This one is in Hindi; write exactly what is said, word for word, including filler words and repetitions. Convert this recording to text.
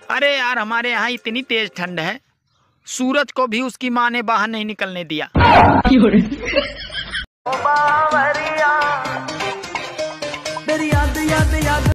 अरे यार, हमारे यहाँ इतनी तेज ठंड है, सूरज को भी उसकी माँ ने बाहर नहीं निकलने दिया।